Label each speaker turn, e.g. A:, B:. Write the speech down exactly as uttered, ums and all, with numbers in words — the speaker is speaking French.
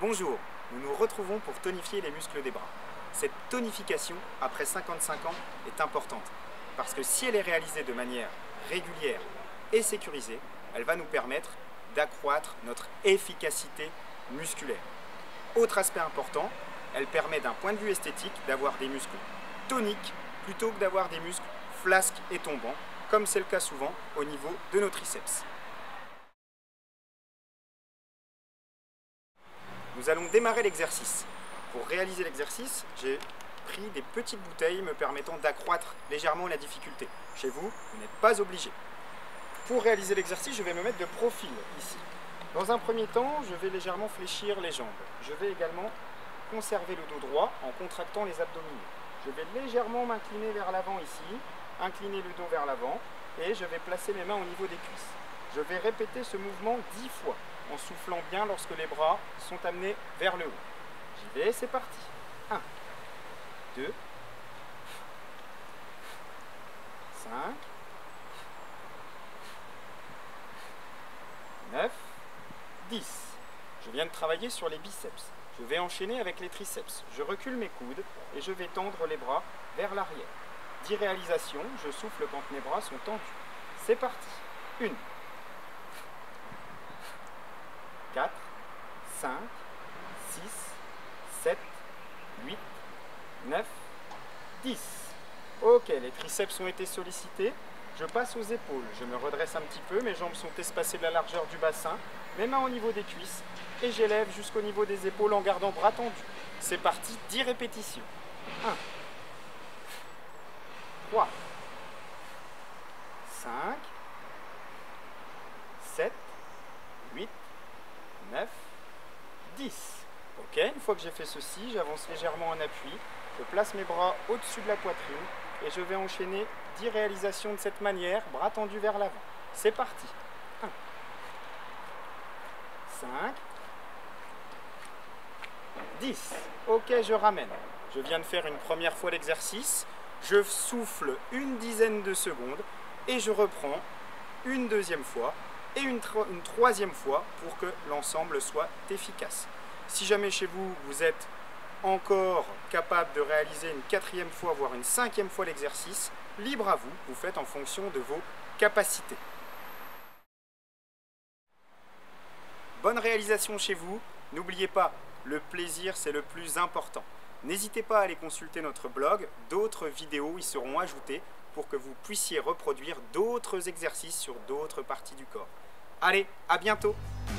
A: Bonjour, nous nous retrouvons pour tonifier les muscles des bras. Cette tonification, après cinquante-cinq ans, est importante, parce que si elle est réalisée de manière régulière et sécurisée, elle va nous permettre d'accroître notre efficacité musculaire. Autre aspect important, elle permet d'un point de vue esthétique d'avoir des muscles toniques plutôt que d'avoir des muscles flasques et tombants, comme c'est le cas souvent au niveau de nos triceps. Nous allons démarrer l'exercice. Pour réaliser l'exercice, j'ai pris des petites bouteilles me permettant d'accroître légèrement la difficulté. Chez vous, vous n'êtes pas obligé. Pour réaliser l'exercice, je vais me mettre de profil ici. Dans un premier temps, je vais légèrement fléchir les jambes. Je vais également conserver le dos droit en contractant les abdominaux. Je vais légèrement m'incliner vers l'avant ici, incliner le dos vers l'avant et je vais placer mes mains au niveau des cuisses. Je vais répéter ce mouvement dix fois en soufflant bien lorsque les bras sont amenés vers le haut. J'y vais, c'est parti. un, deux, cinq, neuf, dix. Je viens de travailler sur les biceps. Je vais enchaîner avec les triceps. Je recule mes coudes et je vais tendre les bras vers l'arrière. dix réalisations, je souffle quand mes bras sont tendus. C'est parti. un, quatre, cinq, six, sept, huit, neuf, dix. Ok, les triceps ont été sollicités. Je passe aux épaules. Je me redresse un petit peu. Mes jambes sont espacées de la largeur du bassin. Mes mains au niveau des cuisses. Et j'élève jusqu'au niveau des épaules en gardant bras tendus. C'est parti, dix répétitions. un, trois, cinq, sept, huit, neuf, dix. Ok, une fois que j'ai fait ceci, j'avance légèrement en appui. Je place mes bras au-dessus de la poitrine et je vais enchaîner dix réalisations de cette manière, bras tendus vers l'avant. C'est parti. un, cinq, dix. Ok, je ramène. Je viens de faire une première fois l'exercice. Je souffle une dizaine de secondes et je reprends une deuxième fois et une, une troisième fois pour que l'ensemble soit efficace. Si jamais chez vous, vous êtes encore capable de réaliser une quatrième fois, voire une cinquième fois l'exercice, libre à vous, vous faites en fonction de vos capacités. Bonne réalisation chez vous. N'oubliez pas, le plaisir, c'est le plus important. N'hésitez pas à aller consulter notre blog, d'autres vidéos y seront ajoutées pour que vous puissiez reproduire d'autres exercices sur d'autres parties du corps. Allez, à bientôt!